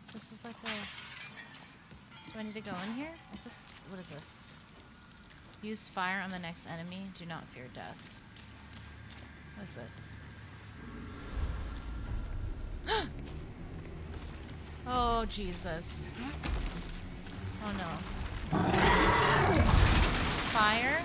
This is like a... Do I need to go in here? Is this... What is this? Use fire on the next enemy. Do not fear death. What is this? Oh, Jesus. Oh, no. Fire?